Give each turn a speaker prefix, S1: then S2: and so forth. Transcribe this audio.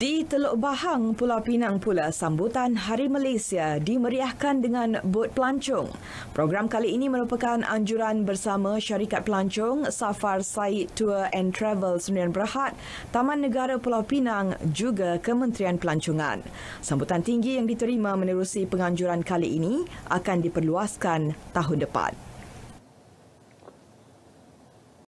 S1: Di Teluk Bahang, Pulau Pinang pula, sambutan Hari Malaysia dimeriahkan dengan bot pelancong. Program kali ini merupakan anjuran bersama syarikat pelancong Safar Said Tour and Travel Sdn Bhd, Taman Negara Pulau Pinang juga Kementerian Pelancongan. Sambutan tinggi yang diterima menerusi penganjuran kali ini akan diperluaskan tahun depan.